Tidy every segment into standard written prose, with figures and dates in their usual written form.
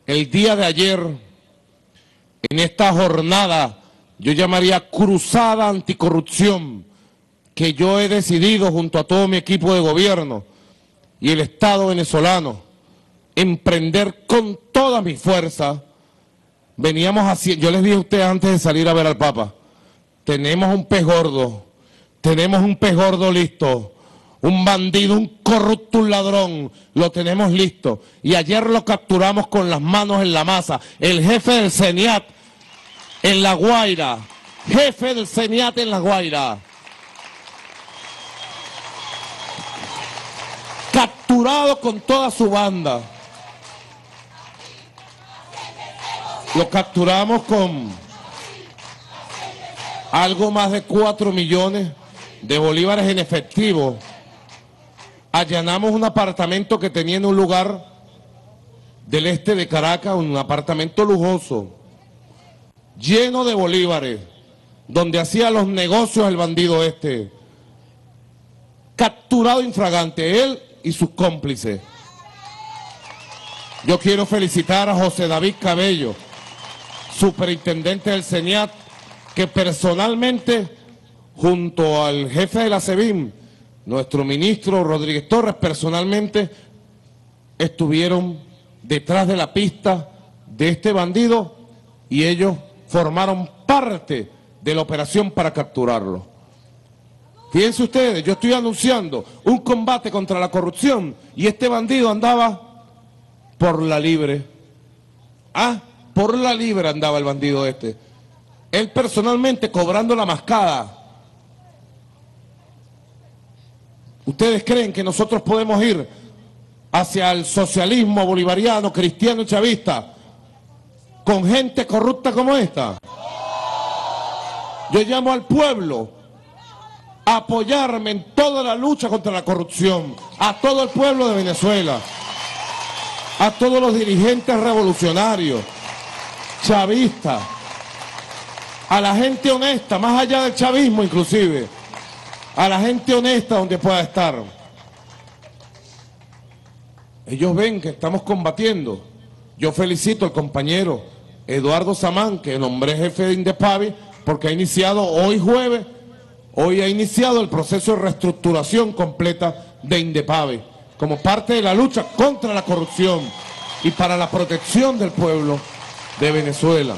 el día de ayer, en esta jornada, yo llamaría cruzada anticorrupción, que yo he decidido junto a todo mi equipo de gobierno y el Estado venezolano, emprender con toda mi fuerza. Veníamos así, yo les dije a ustedes antes de salir a ver al Papa, tenemos un pez gordo listo, un bandido, un corrupto, un ladrón, lo tenemos listo. Y ayer lo capturamos con las manos en la masa, el jefe del CENIAT en La Guaira, jefe del CENIAT en La Guaira. Capturado con toda su banda. Lo capturamos con algo más de 4 millones de bolívares en efectivo. Allanamos un apartamento que tenía en un lugar del este de Caracas, un apartamento lujoso, lleno de bolívares, donde hacía los negocios el bandido este. Capturado infragante, él y sus cómplices. Yo quiero felicitar a José David Cabello, superintendente del CENIAT, que personalmente, junto al jefe de la SEBIN, nuestro ministro Rodríguez Torres, personalmente estuvieron detrás de la pista de este bandido y ellos formaron parte de la operación para capturarlo. Fíjense ustedes, yo estoy anunciando un combate contra la corrupción y este bandido andaba por la libre. Por la libre andaba el bandido este. Él personalmente cobrando la mascada. ¿Ustedes creen que nosotros podemos ir hacia el socialismo bolivariano, cristiano y chavista con gente corrupta como esta? Yo llamo al pueblo a apoyarme en toda la lucha contra la corrupción, a todo el pueblo de Venezuela, a todos los dirigentes revolucionarios, chavistas, a la gente honesta, más allá del chavismo inclusive, a la gente honesta donde pueda estar. Ellos ven que estamos combatiendo. Yo felicito al compañero Eduardo Samán, que nombré jefe de Indepavi, porque ha iniciado hoy jueves, hoy ha iniciado el proceso de reestructuración completa de Indepavi, como parte de la lucha contra la corrupción y para la protección del pueblo de Venezuela.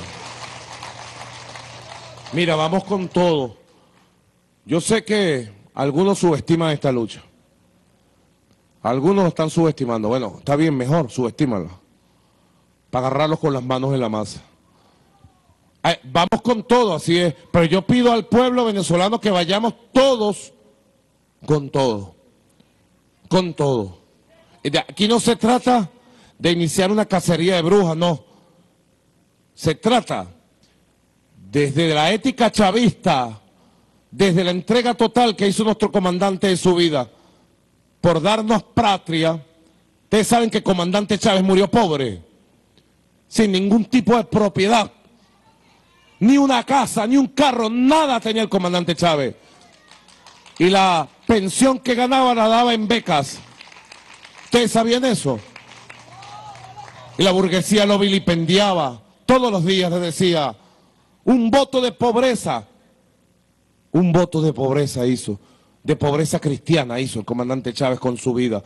Mira, vamos con todo. Yo sé que algunos subestiman esta lucha. Algunos lo están subestimando. Bueno, está bien, mejor, subestímala. Para agarrarlos con las manos en la masa. Vamos con todo, así es. Pero yo pido al pueblo venezolano que vayamos todos con todo. Con todo. Aquí no se trata de iniciar una cacería de brujas, no. Se trata desde la ética chavista, desde la entrega total que hizo nuestro comandante de su vida por darnos patria. Ustedes saben que el comandante Chávez murió pobre, sin ningún tipo de propiedad, ni una casa, ni un carro, nada tenía el comandante Chávez. Y la pensión que ganaba la daba en becas. ¿Ustedes sabían eso? Y la burguesía lo vilipendiaba. Todos los días les decía, un voto de pobreza hizo, de pobreza cristiana hizo el comandante Chávez con su vida.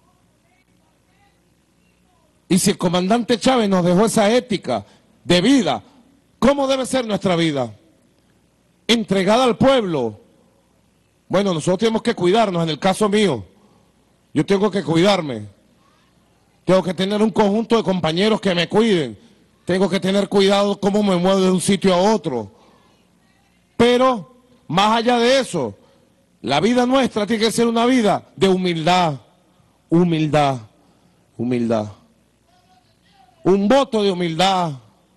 Y si el comandante Chávez nos dejó esa ética de vida, ¿cómo debe ser nuestra vida? Entregada al pueblo. Bueno, nosotros tenemos que cuidarnos, en el caso mío, yo tengo que cuidarme. Tengo que tener un conjunto de compañeros que me cuiden. Tengo que tener cuidado cómo me muevo de un sitio a otro. Pero, más allá de eso, la vida nuestra tiene que ser una vida de humildad, humildad, humildad. Un voto de humildad.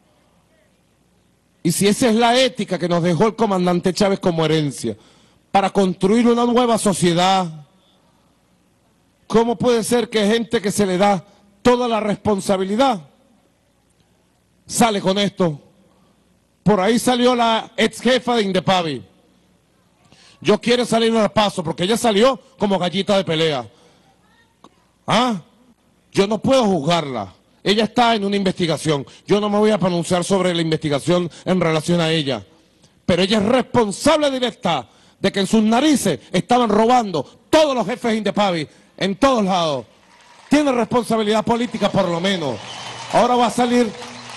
Y si esa es la ética que nos dejó el comandante Chávez como herencia, para construir una nueva sociedad, ¿cómo puede ser que gente que se le da toda la responsabilidad sale con esto? Por ahí salió la ex jefa de Indepavi. Yo quiero salir al paso porque ella salió como gallita de pelea. Yo no puedo juzgarla. Ella está en una investigación. Yo no me voy a pronunciar sobre la investigación en relación a ella. Pero ella es responsable directa de que en sus narices estaban robando todos los jefes de Indepavi, en todos lados. Tiene responsabilidad política por lo menos. Ahora va a salir...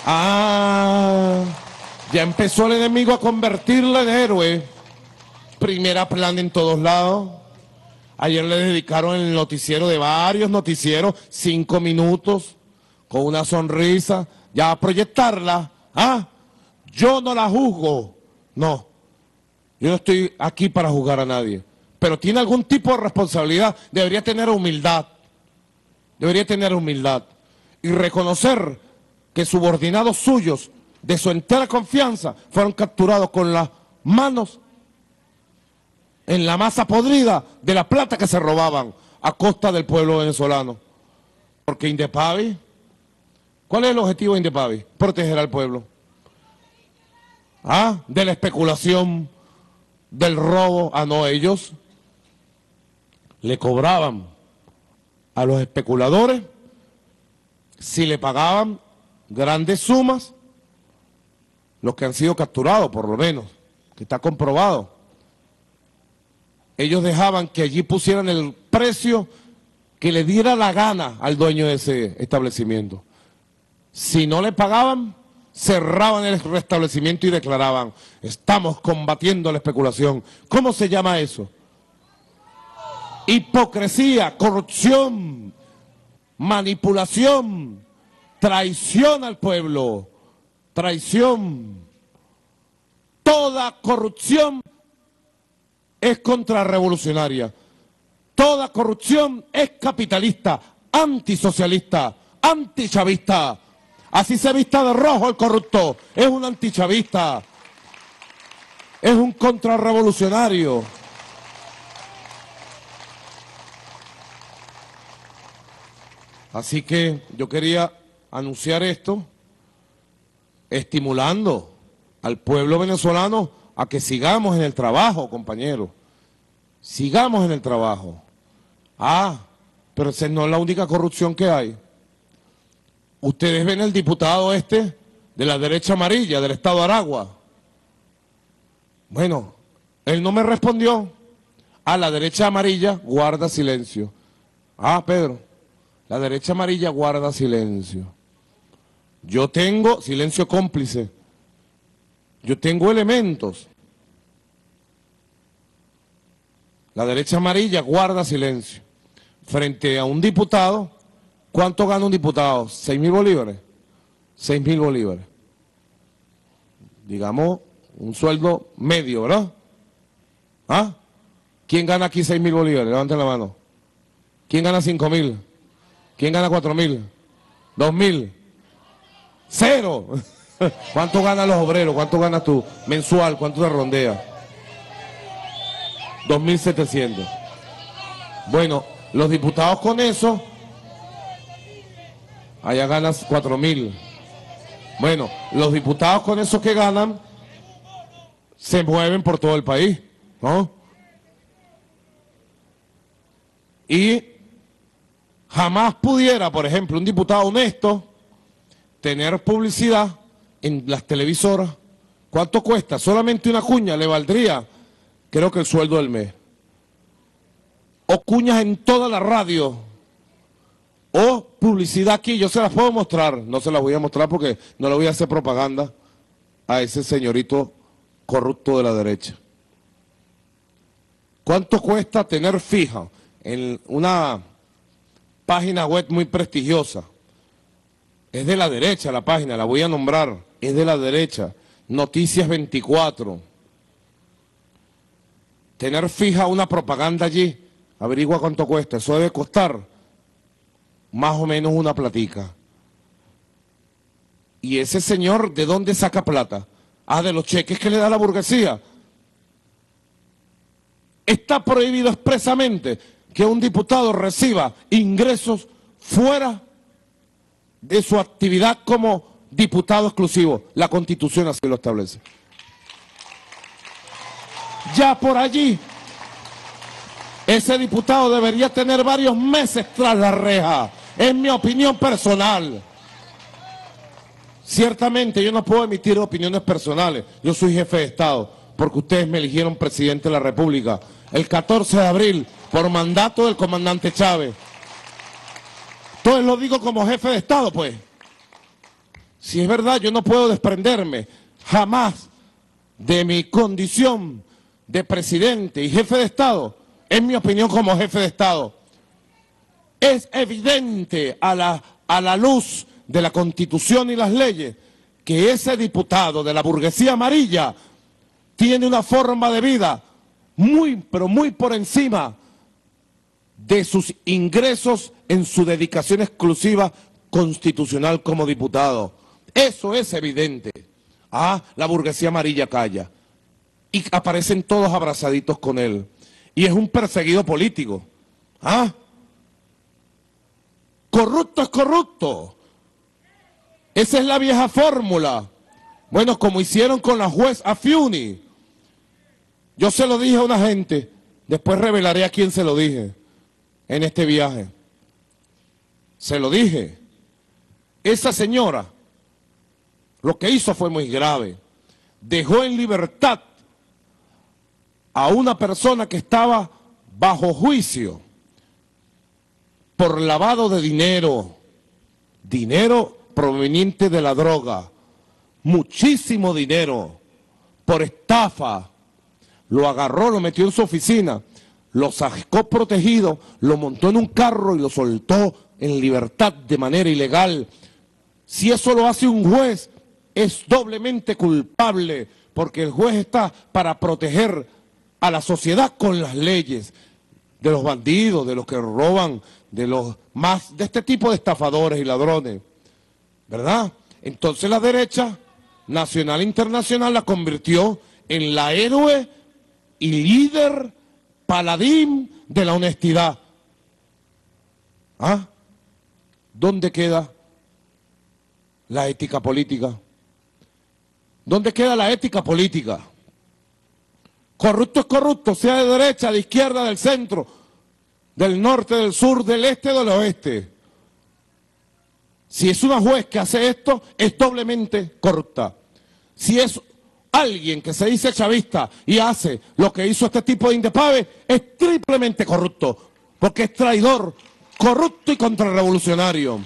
ya empezó el enemigo a convertirla en héroe. Primera plana en todos lados. Ayer le dedicaron el noticiero de varios noticieros, 5 minutos, con una sonrisa, ya a proyectarla. Yo no la juzgo. No, yo no estoy aquí para juzgar a nadie. Pero tiene algún tipo de responsabilidad, debería tener humildad. Debería tener humildad. Y reconocer que subordinados suyos, de su entera confianza, fueron capturados con las manos en la masa podrida de la plata que se robaban a costa del pueblo venezolano. Porque Indepavi, ¿cuál es el objetivo de Indepavi? Proteger al pueblo. De la especulación, del robo. No, ellos le cobraban a los especuladores si le pagaban grandes sumas, los que han sido capturados por lo menos, que está comprobado. Ellos dejaban que allí pusieran el precio que le diera la gana al dueño de ese establecimiento. Si no le pagaban, cerraban el restablecimiento y declaraban: estamos combatiendo la especulación. ¿Cómo se llama eso? Hipocresía, corrupción, manipulación, traición al pueblo, traición. Toda corrupción es contrarrevolucionaria. Toda corrupción es capitalista, antisocialista, antichavista. Así se vista de rojo el corrupto, es un antichavista, es un contrarrevolucionario. Así que yo quería anunciar esto, estimulando al pueblo venezolano a que sigamos en el trabajo, compañeros. Sigamos en el trabajo. Pero esa no es la única corrupción que hay. Ustedes ven el diputado de la derecha amarilla, del estado de Aragua. Bueno, él no me respondió. La derecha amarilla guarda silencio. Pedro, la derecha amarilla guarda silencio. Yo tengo silencio cómplice. Yo tengo elementos. La derecha amarilla guarda silencio. Frente a un diputado, ¿cuánto gana un diputado? 6.000 bolívares. 6.000 bolívares. Digamos, un sueldo medio, ¿verdad? ¿Quién gana aquí 6.000 bolívares? Levanten la mano. ¿Quién gana 5.000? ¿Quién gana 4.000? 2.000. ¡Cero! ¿Cuánto ganan los obreros? ¿Cuánto ganas tú? Mensual, ¿cuánto te rondea? 2.700. Bueno, los diputados con eso, allá ganas 4.000. Bueno, los diputados con eso que ganan, se mueven por todo el país, ¿no? Y jamás pudiera, por ejemplo, un diputado honesto tener publicidad en las televisoras. ¿Cuánto cuesta? Solamente una cuña le valdría, creo que el sueldo del mes. O cuñas en toda la radio. O publicidad aquí, yo se las puedo mostrar. No se las voy a mostrar porque no le voy a hacer propaganda a ese señorito corrupto de la derecha. ¿Cuánto cuesta tener fija en una página web muy prestigiosa? Es de la derecha la página, la voy a nombrar, es de la derecha, Noticias 24. Tener fija una propaganda allí, averigua cuánto cuesta, eso debe costar más o menos una platica. ¿Y ese señor de dónde saca plata? De los cheques que le da la burguesía. Está prohibido expresamente que un diputado reciba ingresos fuera de su actividad como diputado exclusivo. La Constitución así lo establece. Ya por allí, ese diputado debería tener varios meses tras la reja. Es mi opinión personal. ciertamente yo no puedo emitir opiniones personales. Yo soy jefe de Estado, porque ustedes me eligieron presidente de la República el 14 de abril por mandato del comandante Chávez. Entonces lo digo como jefe de Estado, pues. Si es verdad, yo no puedo desprenderme jamás de mi condición de presidente y jefe de Estado. Es mi opinión como jefe de Estado. Es evidente a la luz de la Constitución y las leyes que ese diputado de la burguesía amarilla tiene una forma de vida muy, pero muy por encima de sus ingresos en su dedicación exclusiva constitucional como diputado. Eso es evidente. Ah, la burguesía amarilla calla. Y aparecen todos abrazaditos con él. Y es un perseguido político. Ah, corrupto es corrupto. Esa es la vieja fórmula. Bueno, como hicieron con la juez Afiuni. Yo se lo dije a una gente, después revelaré a quién se lo dije en este viaje. Se lo dije. Esa señora, lo que hizo fue muy grave. Dejó en libertad a una persona que estaba bajo juicio por lavado de dinero, dinero proveniente de la droga, muchísimo dinero, por estafa. Lo agarró, lo metió en su oficina, lo sacó protegido, lo montó en un carro y lo soltó en libertad de manera ilegal. Si eso lo hace un juez, es doblemente culpable, porque el juez está para proteger a la sociedad con las leyes, de los bandidos, de los que roban, de este tipo de estafadores y ladrones, ¿verdad? Entonces la derecha nacional e internacional la convirtió en la héroe y líder paladín de la honestidad. ¿Ah? ¿Dónde queda la ética política? ¿Dónde queda la ética política? Corrupto es corrupto, sea de derecha, de izquierda, del centro, del norte, del sur, del este, del oeste. Si es una juez que hace esto, es doblemente corrupta. Si es alguien que se dice chavista y hace lo que hizo este tipo de Indepave, es triplemente corrupto, porque es traidor, corrupto y contrarrevolucionario.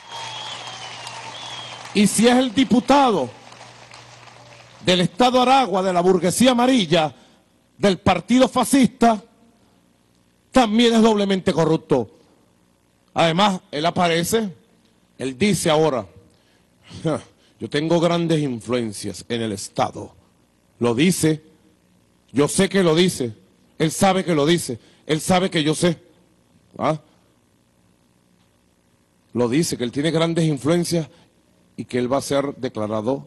Y si es el diputado del Estado Aragua, de la burguesía amarilla, del partido fascista, también es doblemente corrupto. Además, él aparece, él dice ahora, yo tengo grandes influencias en el Estado. Lo dice, yo sé que lo dice, él sabe que lo dice, él sabe que yo sé. ¿Ah? Lo dice, que él tiene grandes influencias y que él va a ser declarado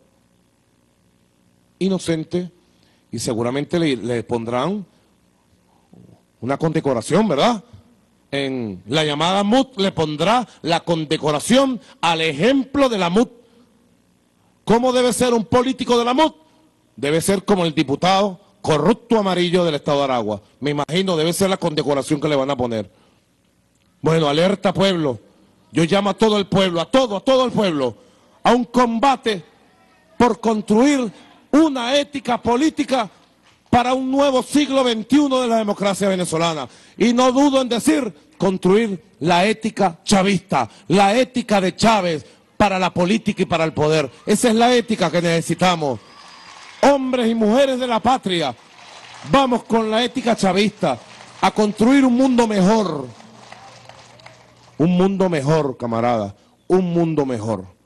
inocente y seguramente le pondrán una condecoración, ¿verdad? En la llamada MUT le pondrá la condecoración al ejemplo de la MUT. ¿Cómo debe ser un político de la MUT? Debe ser como el diputado corrupto amarillo del Estado de Aragua. Me imagino, debe ser la condecoración que le van a poner. Bueno, alerta pueblo. Yo llamo a todo el pueblo, a todo el pueblo, a un combate por construir una ética política para un nuevo siglo XXI de la democracia venezolana. Y no dudo en decir, construir la ética chavista, la ética de Chávez para la política y para el poder. Esa es la ética que necesitamos. Hombres y mujeres de la patria, vamos con la ética chavista a construir un mundo mejor. Un mundo mejor, camarada, un mundo mejor.